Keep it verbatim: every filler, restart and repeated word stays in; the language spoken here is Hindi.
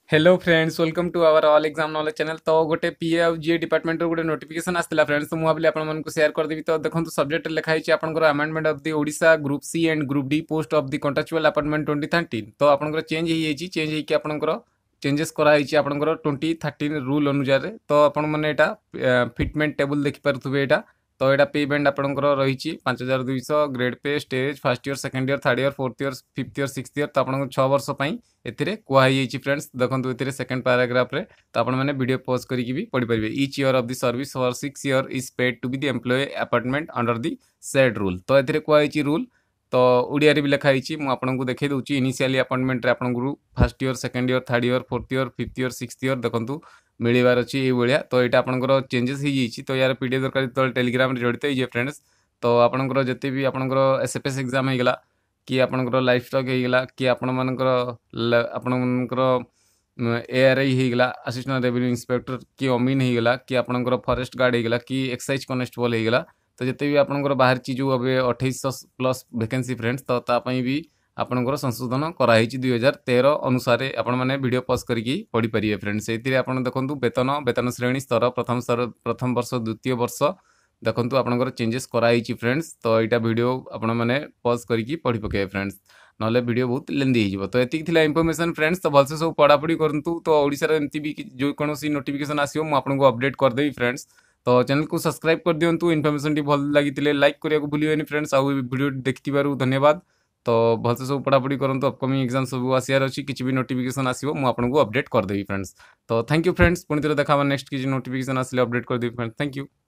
Hello friends, welcome to our all exam knowledge channel. तो गोटे पीए और जीए डिपार्टमेंट गोटे नोटिफिकेशन आसला फ्रेंड्स, तो मुझे भाई आपको शेयर करदेवी। तो देखो सब्जेक्ट लिखाई आपंकर amendment of the Odisha group C and group D post of the contractual appointment twenty thirteen. तो आपंकर चेंज हो चेंज होकर आपंकर चेंजेस कराई आपंकर ट्वेंटी थर्टीन रूल अनुसार। तो आपण मैंने यहाँ फिटमेंट टेबुल देखिपे यहाँ। तो यहाँ पे बैंड आपंकर रही पांच हजार दुईश grade pay stage first year second year third year fourth year fifth year six year. तो आप छः वर्ष एथिरे कुहाई फ्रेंड्स देखो ए सेकेंड पैराग्राफ रे। तो आपण मैंने वीडियो पॉज करके भी पढ़ी पारे। Each year of the service for six year is paid to be the employ appointment under the said rule. तो ए कुहाई रूल तो ओडिया भी लिखाई मुझे देखी दूसरी इनिशियली अपॉइंटमेंट रे आपन first year second year third year fourth year fifth year six year देखो मिलबार अच्छी ये भाया। तो यहाँ आपंकर चेंजेस हो तो यार पीडीएफ दरकार जो टेलीग्राम जड़ित हो फ्रेंड्स। तो आपंकर जिते भी आपंकर एसएफएस एग्जाम होगा कि आपंकर लाइफ स्टॉक होगा कि आपण मानकर आपणकर एआरआई होगा असिस्टेंट रेवेन्यू इंस्पेक्टर कि अमीन होगा कि आपंकर फॉरेस्ट गार्ड होगा कि एक्साइज कनेस्टेबल होगा। तो जिते भी आपंकर बाहर जो अभी अठाईस प्लस वैकेंसी फ्रेंड्स तो तापाई भी आपंकर संशोधन कराई दुई हजार तेरह अनुसार आपण मैंने वीडियो पॉज करके पढ़ी पारे फ्रेंड्स। से देखो वेतन वेतन श्रेणी स्तर प्रथम स्तर प्रथम वर्ष द्वितीय वर्ष देखो आपंकर चेंजेस कराई फ्रेंड्स। तो यहाँ वीडियो आपण मैंने पॉज करके पढ़ी पके फ्रेंड्स, ना वीडियो बहुत लेंदी हो। तो ये इनफॉरमेशन फ्रेंड्स। तो भलसे सब पढ़ापढ़ी करूँ। तो ओडिशा एमती भी जो कौन नोटिफिकेशन आसो मुझे अपडेट करदेवी फ्रेंड्स। तो चैनल को सब्सक्राइब कर दिंतु। इनफॉरमेशन टी भल लगी लाइक करने को भूलिए फ्रेंड्स। आउ वीडियो देखि धन्यवाद। तो भलसे सब पढ़ापढ़ी करूँ। अपकमिंग एग्जाम सब आसार अच्छी किसी भी नोटिफिकेशन आसो मुझे अपडेट करदेवी फ्रेंड्स। तो थैंक यू फ्रेंड्स। पुणी थे देखा नेक्स्ट किसी नोटिफिकेशन आसे अपडेट करदेवी फ्रेंड्स। Thank you.